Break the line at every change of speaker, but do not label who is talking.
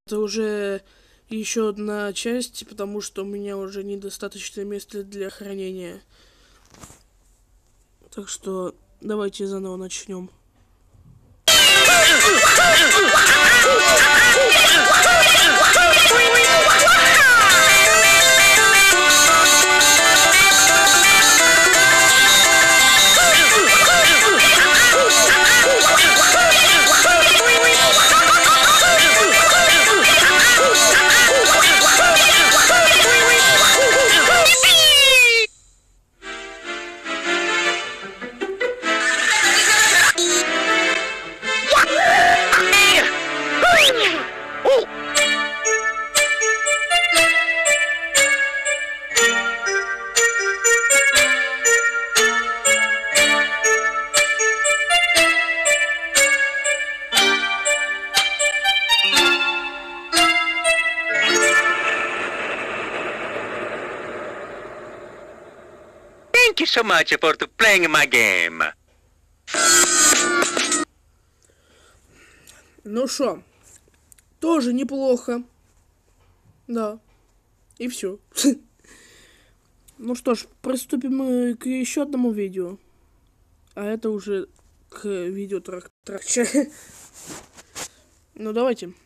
Это уже еще одна часть, потому что у меня уже недостаточно места для хранения. Так что давайте заново начнем.
Thank you so much for playing my game.
Ну шо, тоже неплохо. Да. И все. Ну что ж, приступим к еще одному видео. А это уже к видео трактора. Ну давайте.